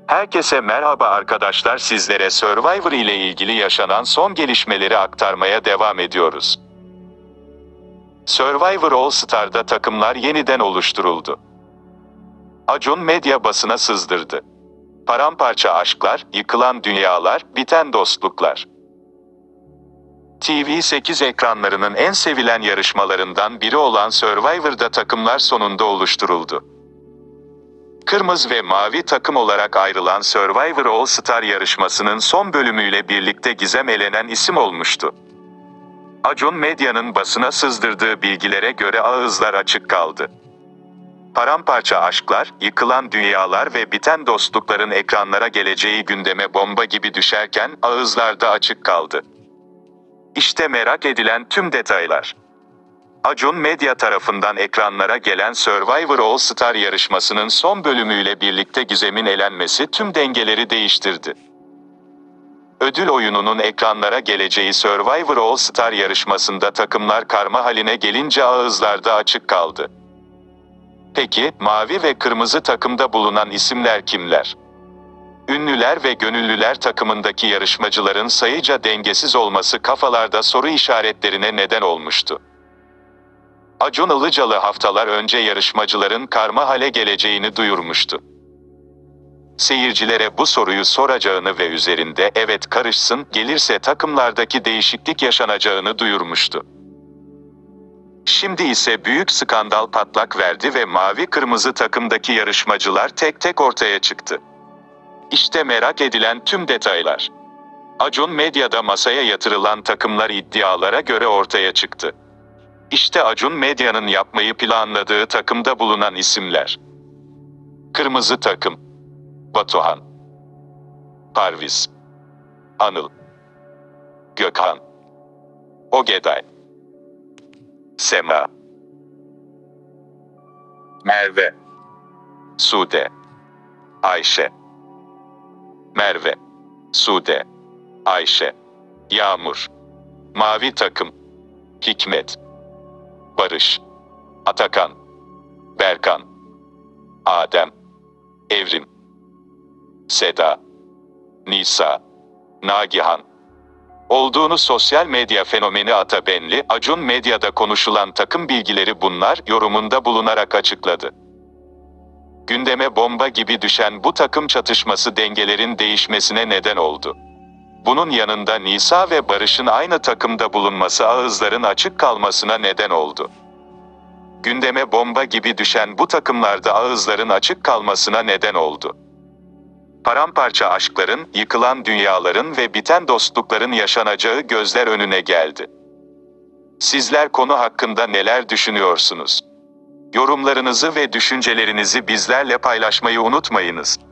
Herkese merhaba arkadaşlar, sizlere Survivor ile ilgili yaşanan son gelişmeleri aktarmaya devam ediyoruz. Survivor All Star'da takımlar yeniden oluşturuldu. Acun medya basına sızdırdı. Paramparça aşklar, yıkılan dünyalar, biten dostluklar. TV8 ekranlarının en sevilen yarışmalarından biri olan Survivor'da takımlar sonunda oluşturuldu. Kırmızı ve mavi takım olarak ayrılan Survivor All Star yarışmasının son bölümüyle birlikte gizem elenen isim olmuştu. Acun medyanın basına sızdırdığı bilgilere göre ağızlar açık kaldı. Paramparça aşklar, yıkılan dünyalar ve biten dostlukların ekranlara geleceği gündeme bomba gibi düşerken ağızlar da açık kaldı. İşte merak edilen tüm detaylar. Acun Medya tarafından ekranlara gelen Survivor All Star yarışmasının son bölümüyle birlikte gizemin elenmesi tüm dengeleri değiştirdi. Ödül oyununun ekranlara geleceği Survivor All Star yarışmasında takımlar karma haline gelince ağızlar da açık kaldı. Peki, mavi ve kırmızı takımda bulunan isimler kimler? Ünlüler ve gönüllüler takımındaki yarışmacıların sayıca dengesiz olması kafalarda soru işaretlerine neden olmuştu. Acun Ilıcalı haftalar önce yarışmacıların karma hale geleceğini duyurmuştu. Seyircilere bu soruyu soracağını ve üzerinde evet karışsın gelirse takımlardaki değişiklik yaşanacağını duyurmuştu. Şimdi ise büyük skandal patlak verdi ve mavi kırmızı takımdaki yarışmacılar tek tek ortaya çıktı. İşte merak edilen tüm detaylar. Acun Medya'da masaya yatırılan takımlar iddialara göre ortaya çıktı. İşte Acun Medya'nın yapmayı planladığı takımda bulunan isimler. Kırmızı takım: Batuhan, Parviz, Anıl, Gökhan, Ogeday, Sema, Merve, Sude, Ayşe, Merve, Sude, Ayşe, Yağmur. Mavi takım: Hikmet, Barış, Atakan, Berkan, Adem, Evrim, Seda, Nisa, Nagihan. Olduğunu sosyal medya fenomeni Atabenli, Acun Medya'da konuşulan takım bilgileri bunlar yorumunda bulunarak açıkladı. Gündeme bomba gibi düşen bu takım çatışması dengelerin değişmesine neden oldu. Bunun yanında Nisa ve Barış'ın aynı takımda bulunması ağızların açık kalmasına neden oldu. Gündeme bomba gibi düşen bu takımlarda ağızların açık kalmasına neden oldu. Paramparça aşkların, yıkılan dünyaların ve biten dostlukların yaşanacağı gözler önüne geldi. Sizler konu hakkında neler düşünüyorsunuz? Yorumlarınızı ve düşüncelerinizi bizlerle paylaşmayı unutmayınız.